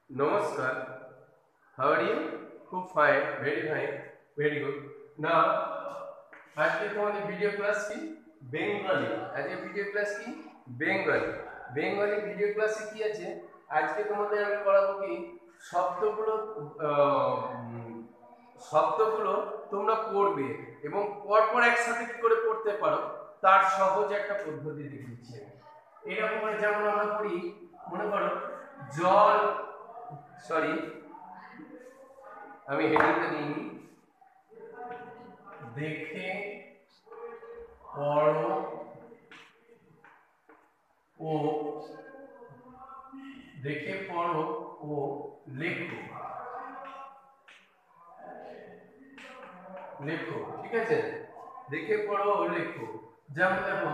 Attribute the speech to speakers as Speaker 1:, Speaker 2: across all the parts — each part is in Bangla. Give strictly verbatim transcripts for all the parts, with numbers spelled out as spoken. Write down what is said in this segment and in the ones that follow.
Speaker 1: Namaskar. How are you? खूब fine, very fine, very good. Now, আজকে তোমাদের ভিডিও ক্লাস কি বেঙ্গলি. আজকে ভিডিও ক্লাস কি বেঙ্গলি. বেঙ্গলি ভিডিও ক্লাসে কি আছে? আজকে তোমাদের আমি পড়াবো কি শব্দগুলো শব্দগুলো তোমরা পড়বে এবং পরপর একসাথে কি করে পড়তে পারো তার সহজ একটা পদ্ধতি দেখিয়েছি. এরকম করে যেমন আমরা পড়ি, মনে করো জল, সরি আমি হেডিংটা দিইনি, দেখে পড়ো ও দেখে পড়ো ও লেখো লেখো ঠিক আছে, দেখে পড়ো ও লেখো. যেমন দেখো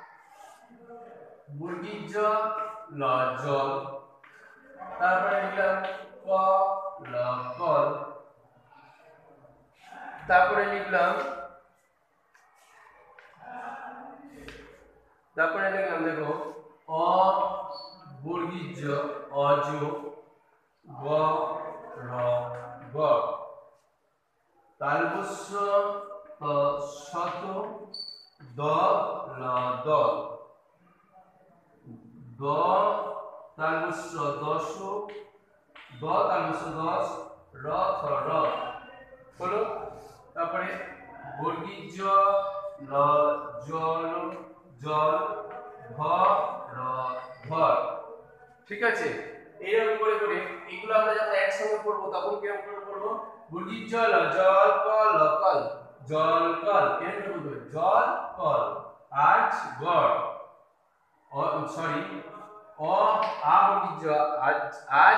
Speaker 1: মুরগির জল ল জল, তারপরে লিখলাম ক ল কল, তারপরে লিখলাম তারপরে লিখলাম দেখো অ বর্গীর জ অজ গ র গ, তালবস্য ত শত দ ল দল, দ তালবস্য দশ দ তালবস্য দশ র থ র হলো. তারপরে বর্গীর জ ল জল জল ভ র ভর. ঠিক আছে, এইরকম করে করে এগুলো আমরা যখন একসঙ্গে পড়বো তখন কিরকম করে পড়বো? বর্গীর জ ল জল কল কল জল কল, এরকম করে জল কল. আজ গড় অ সরি অ আ বর্গীর জ আজ আজ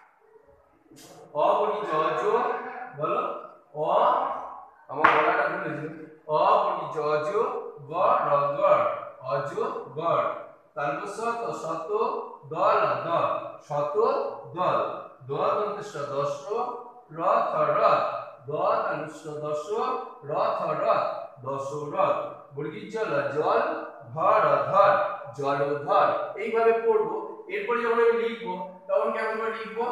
Speaker 1: অ বর্গীর জ অজ বলো অ, আমার গলাটা ভুলে গেছি, অ বর্গীর জ অজ গ র গড় অজ গড়, তালবস্য ত শত দল দল শত দল, দ দন্তেশ্ব দশ র থ রথ, দ তালবস্য দশ র থ রথ দশ রথ, বর্গীর জ ল জল ধর ধর জলধর. এইভাবে পড়বো. এরপরে যখন আমি লিখবো তখন কেমন করে লিখবো?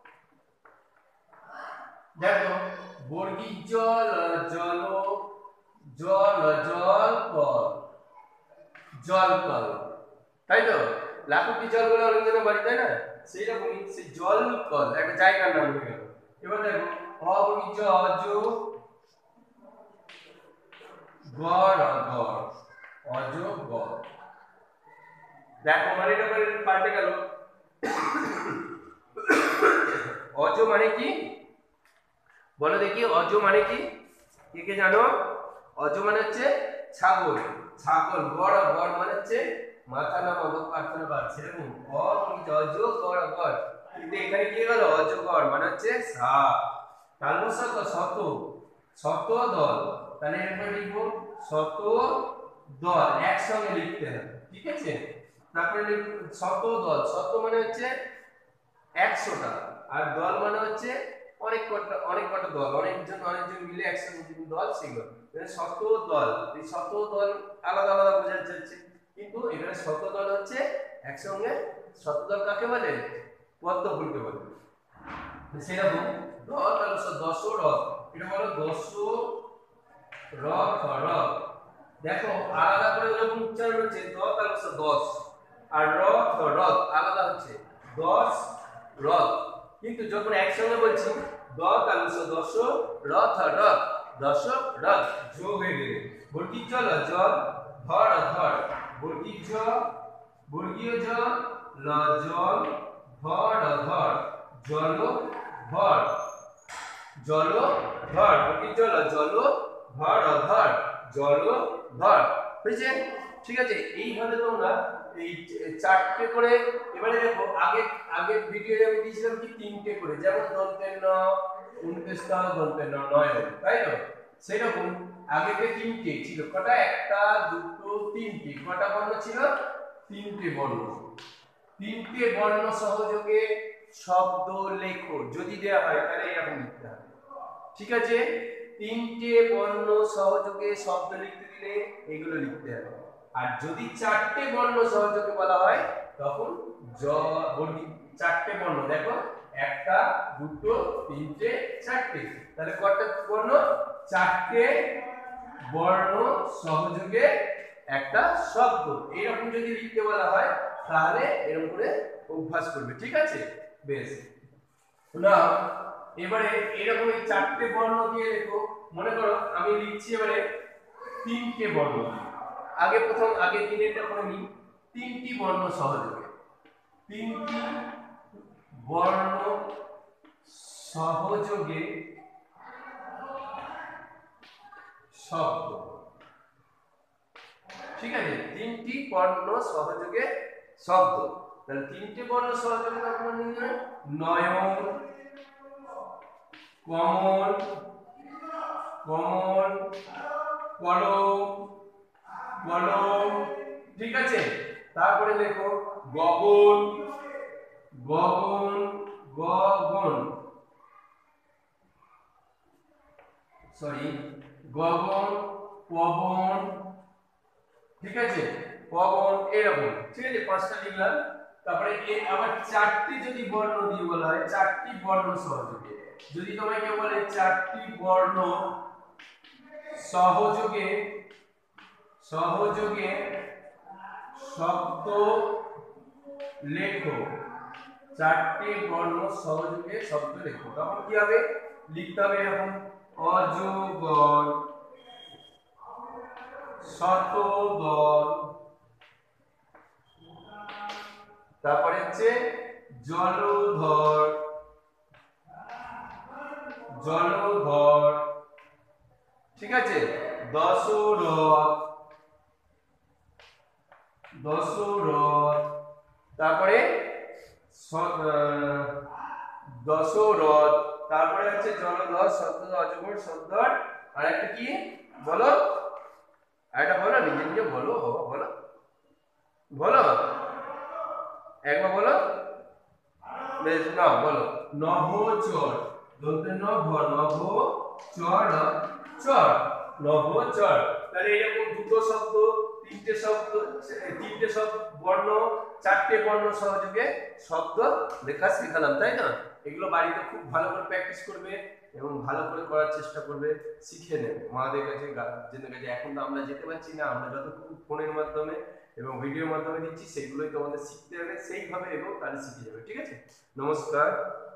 Speaker 1: দেখো বর্গীর জল জল জল জল কল জল কল, তাই তো লাখুটি জলগুলো অনেক জনের বাড়ি, তাই না? সেই রকমই সেই জল কল একটা জায়গার নাম হয়ে গেল. এবার দেখো অ বর্গীর জ অজ গড় গড় অজ গড়. দেখো মানে এটা পাল্টে গেল. অজ মানে কি বলো দেখি? অজ মানে কি? কে কে জানো? অজ মানে হচ্ছে ছাগল, ছাগল. গড় গড় মানে হচ্ছে মাথা না মগজ প্রার্থনা বার, সেরকম অ অজ গড় গড়. কিন্তু এখানে কি গেল? অজগর মানে হচ্ছে সাপ. তালবস্য তো শত শত দল, তাহলে এরপর লিখবো শত দল, একসঙ্গে লিখতে হবে. ঠিক আছে, তারপরে শত দল, শত মানে হচ্ছে একশোটা, আর দল মানে হচ্ছে অনেক কটা অনেক কটা দল, অনেকজন অনেকজন মিলে একসঙ্গে দল, সেগুলো শত দল. এই শত দল আলাদা আলাদা বোঝা যাচ্ছে, কিন্তু এখানে শত দল হচ্ছে একসঙ্গে. শত দল কাকে বলে? পদ্ম ফুলকে বলে. সেরকম দ তালবস্য দশ রথ, এটা বলো দশ রথ রথ. দেখো আলাদা করে যখন উচ্চারণ হচ্ছে দ তালবস্য দশ আর রথ রথ আলাদা হচ্ছে দশ রথ, কিন্তু যখন একসঙ্গে বলছি দ তালবস্য দশ রথ রথ দশ রথ যোগ হয়ে গেলে বর্গীর জ ল জল ধর ধর, বর্গীর জ বর্গীয় জ ল জল ধর ধর জল ধর জল ধর, বর্গীর জ ল জল ধর ধর জল ধর. বুঝছে? ঠিক আছে, এইভাবে তোমরা এই চারটে করে. এবারে দেখো আগে আগে ভিডিওতে আমি দিয়েছিলাম কি তিনটে করে, যেমন দন্তের ন উনকেশ দন্তের ন নয়, তাই তো? সেরকম আগে যে তিনটে ছিল, কটা? একটা দুটো তিনটে. কটা বর্ণ ছিল? তিনটে বর্ণ. তিনটে বর্ণ সহযোগে শব্দ লেখো যদি দেওয়া হয় তাহলে এরকম লিখতে হবে. ঠিক আছে, তিনটে বর্ণ সহযোগে শব্দ লিখতে দিলে এগুলো লিখতে হবে. আর যদি চারটে বর্ণ সহযোগে বলা হয় তখন জ বর্গী চারটে বর্ণ, দেখো একটা দুটো তিনটে চারটে, তাহলে কয়টা বর্ণ? চারটে বর্ণ সহযোগে একটা শব্দ। এরকম যদি লিখতে বলা হয় তাহলে এরকম করে অভ্যাস করবে, ঠিক আছে? বেশ, না এবারে এরকম এই চারটে বর্ণ দিয়ে লেখো। মনে করো আমি লিখছি এবারে তিনটে বর্ণ দিয়ে। আগে প্রথম আগে তিনটা করে নিই। তিনটি বর্ণ সহযোগে, তিনটি বর্ণ সহযোগে শব্দ, ঠিক আছে? তিনটি বর্ণ সহযোগে শব্দ, তাহলে তিনটি বর্ণ সহযোগে আপনারা নিয়ে নয়ন, কমল, কমল, কলম, কলম, ঠিক আছে? তারপরে লেখো গগন, গগন, গগন, সরি গগন, পবন, ঠিক আছে? পবন, এরকম, ঠিক আছে? পাঁচটা লিখলাম। তারপরে আবার চারটি যদি বর্ণ দিয়ে বলা হয়, চারটি বর্ণ সহযোগে, যদি তোমাকে বলে চারটি বর্ণ সহযোগে সহযোগে শব্দ লেখো, চারটি বর্ণ সহযোগে শব্দ লেখো, তখন কি হবে? লিখতে হবে এরকম অজগর, শতদল, তারপরে হচ্ছে জলধর, জলধর, ঠিক আছে? দশরথ, দশরথ, তারপরে দশরথ, তারপরে হচ্ছে জলধর, শতধর, অজগর, শতধর, আর একটা কি বলো? আরেকটা বলো, নিজে নিজে বলো, বলো বলো, একবার বলো। বেশ, না বলো নভোচর, দন্তে নভ, নভ চর চর, নভোচর। তাহলে এরকম দুটো শব্দ, তিনটে শব্দ, তিনটে শব্দ বর্ণ, চারটে বর্ণ সহযোগে শব্দ লেখা শেখালাম, তাই না? এগুলো বাড়িতে খুব ভালো করে প্র্যাকটিস করবে এবং ভালো করে করার চেষ্টা করবে, শিখে নেবে মাদের কাছে, গার্জেনের কাছে। এখন তো আমরা যেতে পারছি না, আমরা যতটুকু ফোনের মাধ্যমে এবং ভিডিওর মাধ্যমে দিচ্ছি সেগুলোই তোমাদের শিখতে হবে সেইভাবে, এবং তাহলে শিখে যাবে, ঠিক আছে? নমস্কার।